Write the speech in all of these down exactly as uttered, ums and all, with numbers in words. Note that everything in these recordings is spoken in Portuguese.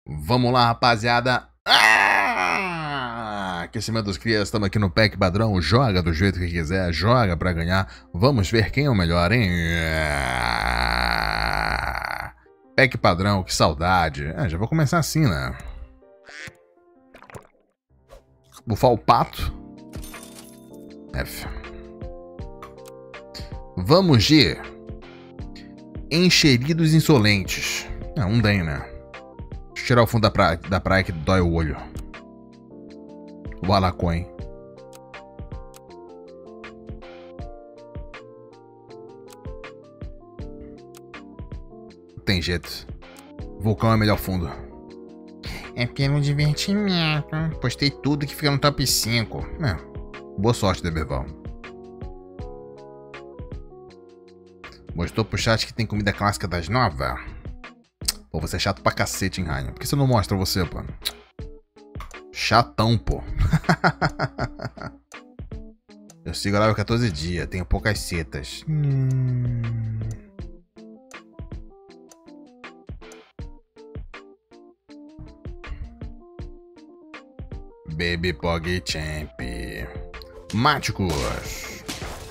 Vamos lá, rapaziada. Ah! Aquecimento dos crias, estamos aqui no pack padrão. Joga do jeito que quiser, joga pra ganhar. Vamos ver quem é o melhor, hein? Ah! Pack padrão, que saudade. É, já vou começar assim, né? Bufar o pato. F. Vamos de encheridos insolentes. É, um den, né? Deixa eu tirar o fundo da praia, da praia que dói o olho. O Alacoin. Tem jeito. Vulcão é melhor fundo. É pelo divertimento. Postei tudo que fica no top cinco. É. Boa sorte, Deberval. Mostrou pro chat que tem comida clássica das novas? Pô, você é chato pra cacete, hein, Rainha? Por que você não mostra você, pô? Chatão, pô. Eu sigo a live há quatorze dias, tenho poucas setas. Hum... Baby Pog Champ. Máticos.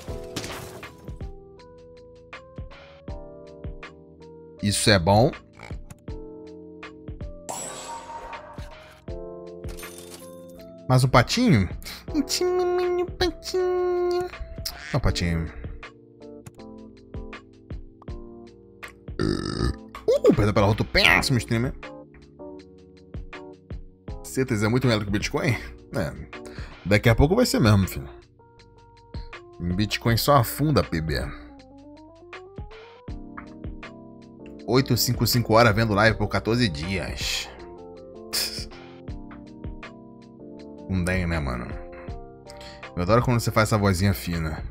Isso é bom. Mas o patinho? Patinho, patinho. Ó, o patinho. Uh, perdão pela rota, péssimo streamer. Setas é muito melhor que o Bitcoin? É. Daqui a pouco vai ser mesmo, filho. Bitcoin só afunda, P B. oitocentos e cinquenta e cinco horas vendo live por quatorze dias. Um den, né, mano? Eu adoro quando você faz essa vozinha fina.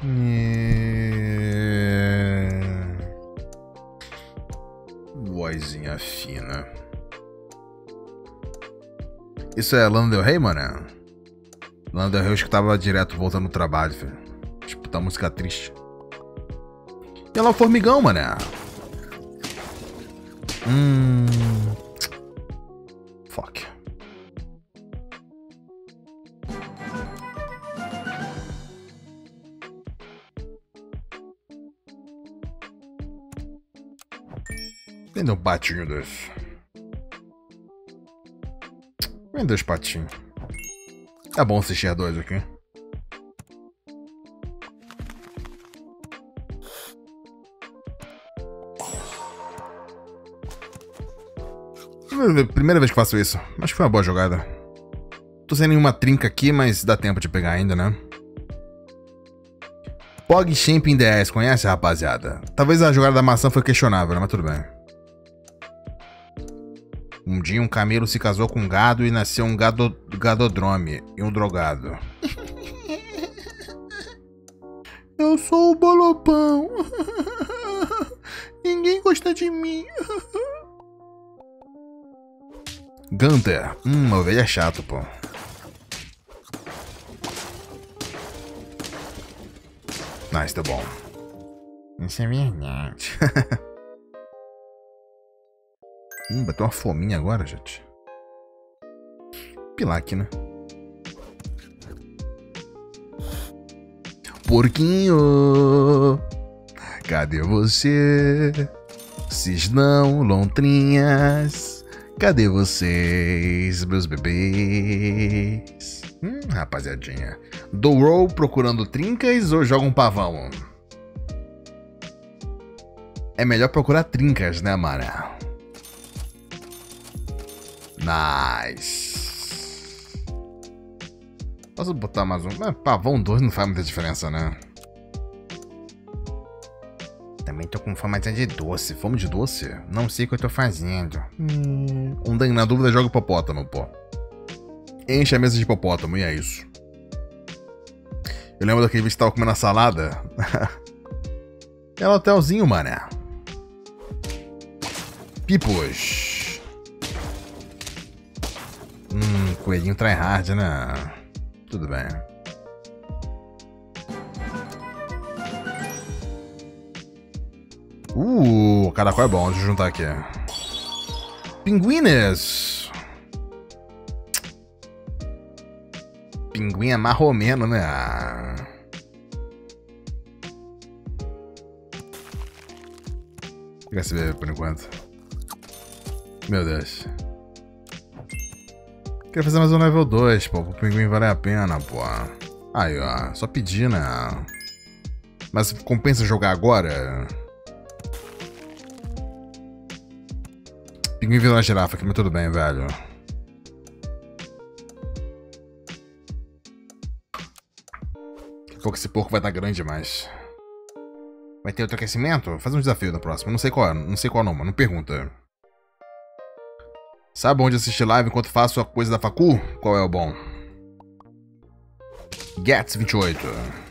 Vozinha fina. Isso é Lana Del Rey, mano? Lana Del Rey eu escutava direto voltando do trabalho, filho. Tipo, tá música triste. E ela é o formigão, mano. Hum. Fuck. Vende um patinho desse. Vem dois patinhos. Tá bom assistir dois aqui. Primeira vez que faço isso. Acho que foi uma boa jogada. Tô sem nenhuma trinca aqui, mas dá tempo de pegar ainda, né? Pog Champ em D S, conhece, rapaziada? Talvez a jogada da maçã foi questionável, né? Mas tudo bem. Um dia um camelo se casou com um gado e nasceu um gado, gadodrome e um drogado. Eu sou o Bolopão. Ninguém gosta de mim. Gunter. Hum, ovelha é chato, pô. Nice, tá bom. Isso é verdade. Hum, bateu uma fominha agora, gente. Pilaque, né? Porquinho, cadê você? Cisnão, lontrinhas, cadê vocês, meus bebês? Hum, rapaziadinha. Dou roll procurando trincas ou joga um pavão? É melhor procurar trincas, né, mano? Nice. Posso botar mais um? É, pavão dois não faz muita diferença, né? Também tô com fome de doce. Fome de doce? Não sei o que eu tô fazendo. Hum. Um den na dúvida joga hipopótamo, pô. Enche a mesa de hipopótamo e é isso. Eu lembro daquele vídeo que tava comendo a salada. É o hotelzinho, mané. Pipos. Hum, coelhinho tryhard, né? Tudo bem. Uh, caracol é bom, deixa eu juntar aqui. Pinguines. pinguim é marromeno, né? Ah. Vou pegar esse bebê por enquanto. Meu Deus. Queria fazer mais um level dois, pô. O pinguim vale a pena, pô. Aí, ó. Só pedir, né? Mas compensa jogar agora? Pinguim virou uma girafa aqui, mas tudo bem, velho. Daqui a pouco esse porco vai estar grande demais. Vai ter outro aquecimento? Faz um desafio na próxima. Não sei qual é, não sei qual não, mano. Não pergunta. Sabe onde assistir live enquanto faço a coisa da facu? Qual é o bom? Gats vinte e oito.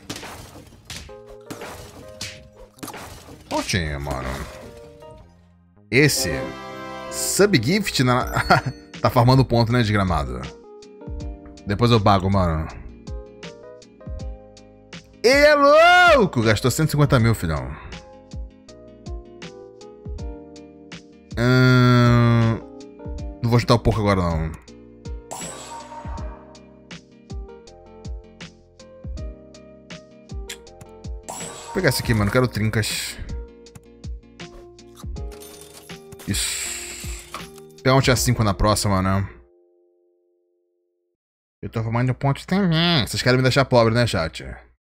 Ótimo, mano. Esse Subgift na... tá farmando ponto, né, desgramado? Depois eu pago, mano. Ele é louco! Gastou cento e cinquenta mil, filhão. Hum... Não vou ajudar o porco agora, não. Vou pegar esse aqui, mano. Quero trincas. Isso. Vou pegar um T A cinco na próxima, né? Eu tô formando pontos também. Vocês querem me deixar pobre, né, chat?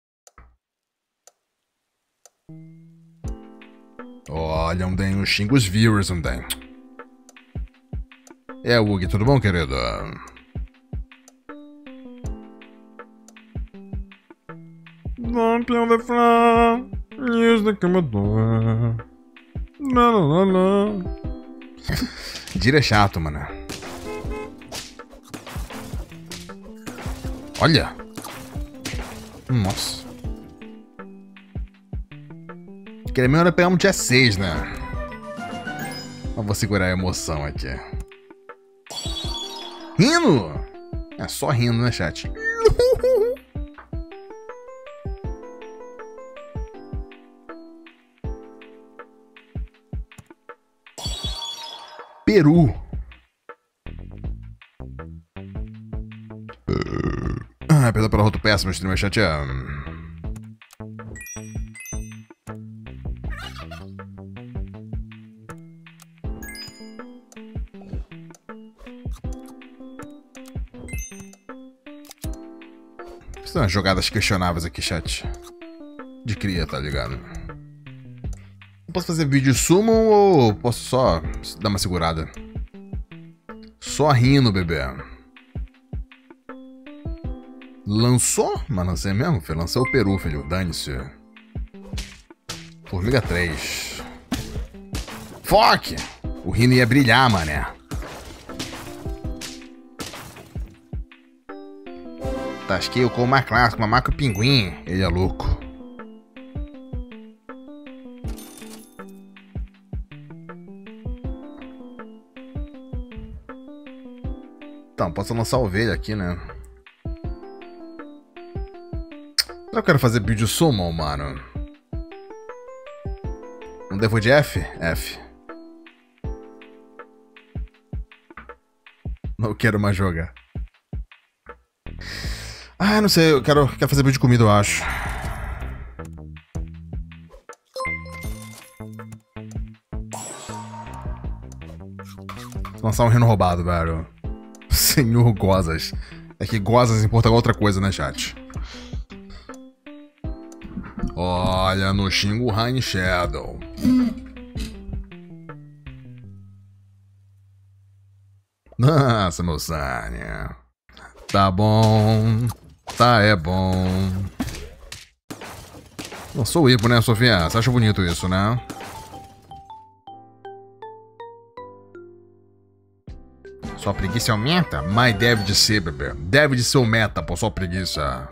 Olha, um den, xinga os viewers, um den. É, Wug, tudo bom, querido? Don't be on the floor. Use the commodore. Não, não, não. Dira é chato, mano. Olha. Nossa. Queria melhor pegar um dia seis, né? Mas vou segurar a emoção aqui. Rindo? É só rindo, né, chat? Peru. Ah, perdão pela rota péssima, streamer chat. É... São umas jogadas questionáveis aqui, chat. De cria, tá ligado? Posso fazer vídeo sumo ou posso só dar uma segurada? Só rindo, bebê. Lançou? Mas lancei mesmo, filho. Lançou o Peru, filho. Dane-se. Formiga três. Foque! O Rino ia brilhar, mané. Tasquei o com mais clássico, mamaco pinguim. Ele é louco. Então, posso lançar ovelha aqui, né? Eu quero fazer build summon, mano. Não devo de F? F. Não quero mais jogar. Ah, não sei, eu quero, quero fazer build de comida, eu acho. Vou lançar um reino roubado, velho. Senhor Gozas. É que Gozas em Portugal é outra coisa, né, chat? Olha, no xingo Rain Shadow. Nossa, meu Sânia. Tá bom. Tá, é bom. Não sou hipo, né, Sofia? Você acha bonito isso, né? Sua preguiça aumenta? Mas deve de ser, bebê. Deve de ser o meta, pô, sua preguiça.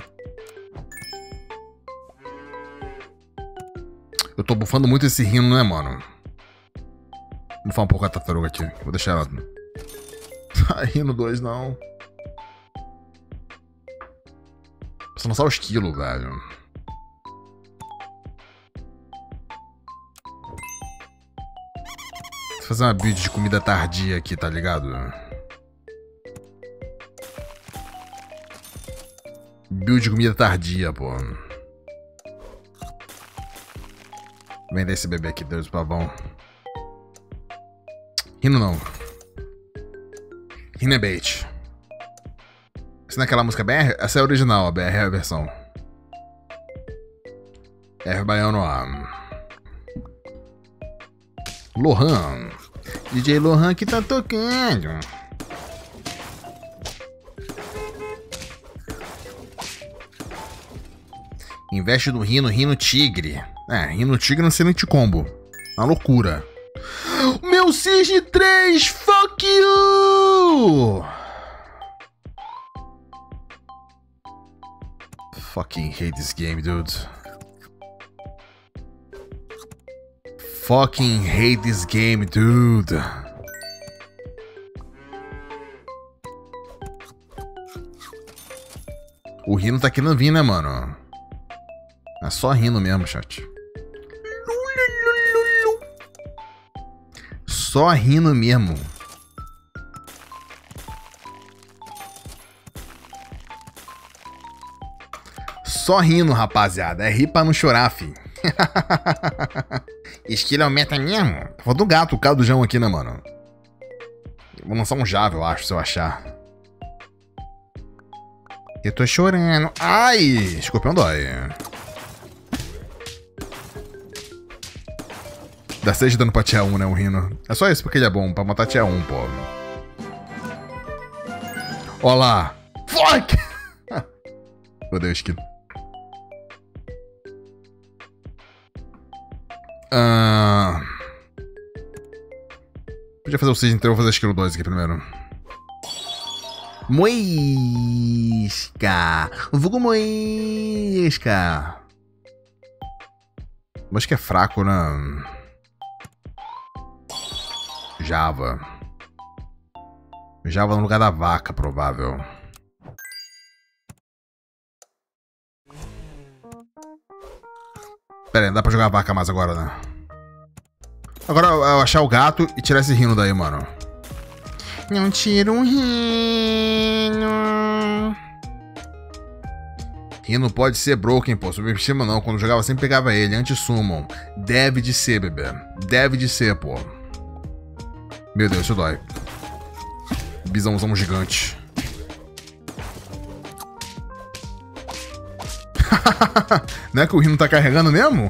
Eu tô bufando muito esse rino, né, mano? Vou bufar um pouco a tartaruga aqui. Vou deixar ela... Ai, rino dois, não. Preciso lançar o esquilo, velho. Vou fazer uma build de comida tardia aqui, tá ligado? Build de comida tardia, pô. Vender esse bebê aqui, Deus, pavão. Rino não. Rino é bait. Isso não é aquela música B R? Essa é a original, a B R é a versão. R baiano A. Lohan. D J Lohan que tá tocando. Investe no Rino, Rino Tigre. É, Rino Tigre no excelente combo. Uma loucura. Meu Cisne três, fuck you! Fucking hate this game, dude. Fucking hate this game, dude. O Rino tá querendo vir, né, mano? É só Rino mesmo, chat. Só Rino mesmo. Só Rino, rapaziada. É rir pra não chorar, fi. Esquilo aumenta mesmo? Falta do gato, o cadujão aqui, né, mano? Vou lançar um Java, eu acho, se eu achar. Eu tô chorando. Ai! Escorpião dói. Dá seis de dano pra tier um, né, o Rino. É só isso porque ele é bom, pra matar tier um, pô. Ó lá. Fuck! Odeio esquilo. Ah... Podia fazer o Cisne, então eu vou fazer esquilo dois aqui primeiro. Moisca! Vulgo Moisca! Acho que é fraco, né? Java. Java no lugar da vaca, provável. Pera aí, não dá pra jogar a vaca mais agora, né? Agora eu achar o gato e tirar esse Rino daí, mano. Não tira um Rino. Rino pode ser broken, pô. Subestima não. Quando jogava sempre pegava ele. Anti-summon. Deve de ser, bebê. Deve de ser, pô. Meu Deus, isso dói. Bisãozão gigante. Não é que o Rino tá carregando mesmo?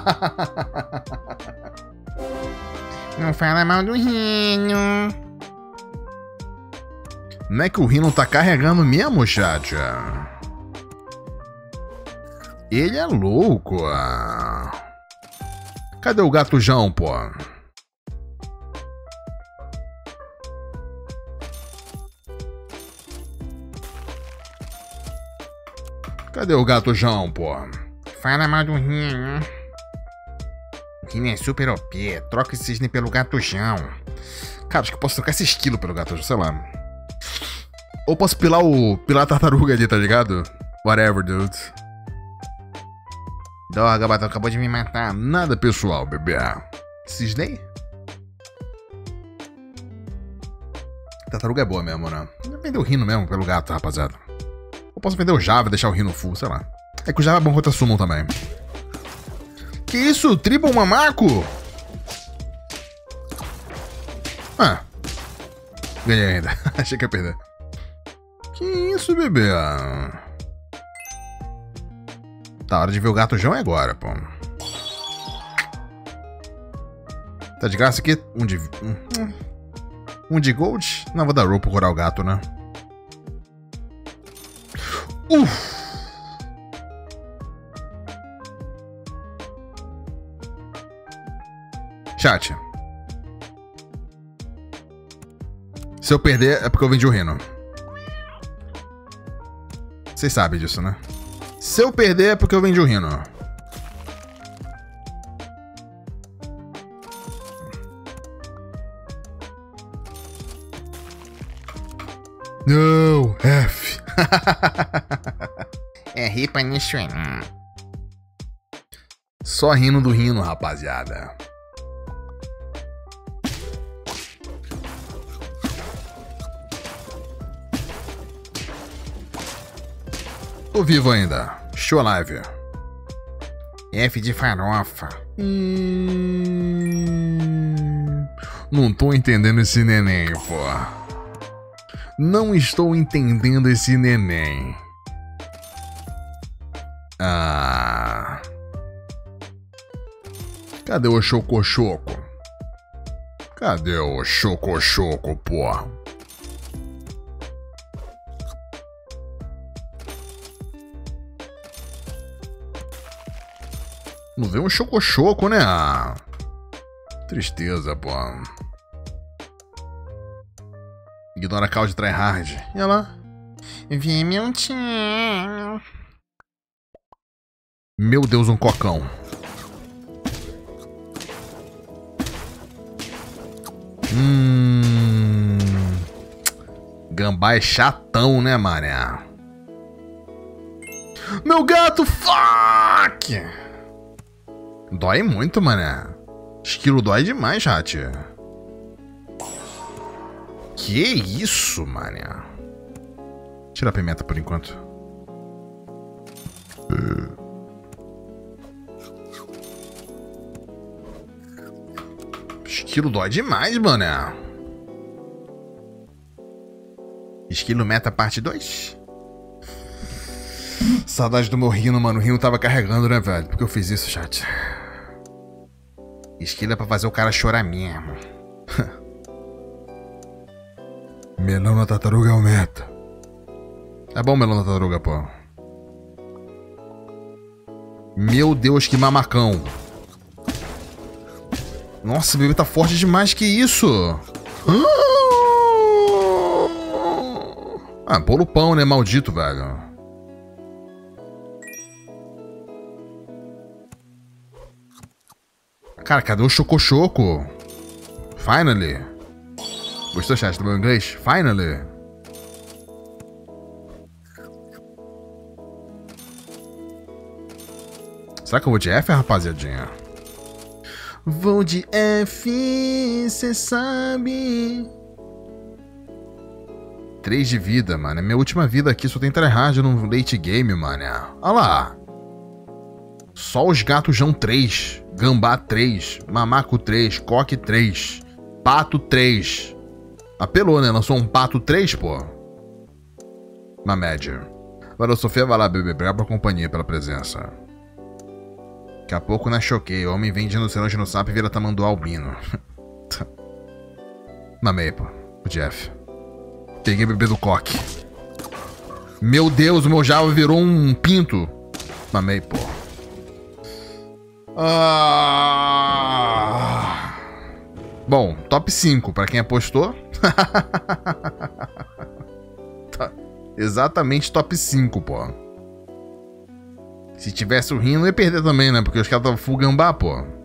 Não fala mal do Rino. Não é que o Rino tá carregando mesmo, chat? Ele é louco. Cadê o gatujão, pô? Cadê o gatujão, pô? Fala mal do Rino. O Rino é super O P. Troca esse cisne pelo gatujão. Cara, acho que eu posso trocar esse esquilo pelo gatujão, sei lá. Ou posso pilar o... pilar a tartaruga ali, tá ligado? Whatever, dude. Droga, Batom acabou de me matar. Nada pessoal, bebê. Cisne? Tartaruga é boa mesmo, né? Vender o Rino mesmo pelo gato, rapaziada. Ou posso vender o Java e deixar o Rino full, sei lá. É que o Java é bom contra Summon também. Que isso? Triple mamaco? Ah. Ganhei ainda. Achei que ia perder. Que isso, bebê? Tá, hora de ver o gatujão é agora, pô. Tá de graça aqui? Um de... Um, um de gold? Não, vou dar roll pra curar o gato, né? Uff! Chat. Se eu perder é porque eu vendi o Rino. Vocês sabem disso, né? Se eu perder é porque eu vendi o Rino. Não, F. É rir pra não chorar. Só Rino do Rino, rapaziada. Tô vivo ainda. Show live. F de farofa. Hum... Não tô entendendo esse neném, pô. Não estou entendendo esse neném. Ah... Cadê o choco-choco? Cadê o choco-choco, pô? Não vê um choco-choco, né? Tristeza, pô. Ignora a call de tryhard. E ela? Vi meu tio. Meu Deus, um cocão. Hum... Gambá é chatão, né, mané? Meu gato, fuck! Dói muito, mané. Esquilo dói demais, chat. Que isso, mané? Tira a pimenta por enquanto. Esquilo dói demais, mané. Esquilo meta parte dois. Saudade do meu rino, mano. O rino tava carregando, né, velho? Porque eu fiz isso, chat. Esquilo é pra fazer o cara chorar mesmo. Melão na tartaruga é o meta. É bom melão na tartaruga, pô. Meu Deus, que mamacão. Nossa, o bebê tá forte demais, que isso? Ah, pula o pão, né, maldito, velho. Cara, cadê o choco-choco? Finally. Gostou, chat, do meu inglês? Finally. Será que eu vou de F, rapaziadinha? Vou de F, cê sabe. três de vida, mano. É minha última vida aqui. Só tem tryhard no late game, mano. Olha lá. Só os gatosjão três. Gambá três. Mamaco três. Coque três. Pato três. Apelou, né? Lançou um pato três, pô. Uma média. Valeu, Sofia. Vai lá, bebê. Obrigado pela companhia, pela presença. Daqui a pouco, né? Choquei. O homem vem de rinoceronte no sapo e vira tamanduá albino. Mamei, pô. O Jeff. Peguei o bebê do coque. Meu Deus, o meu Java virou um pinto. Mamei, pô. Ah... Bom, top cinco pra quem apostou. Tá. Exatamente top cinco, pô. Se tivesse o rino, eu ia perder também, né? Porque os caras estavam full gambá, pô.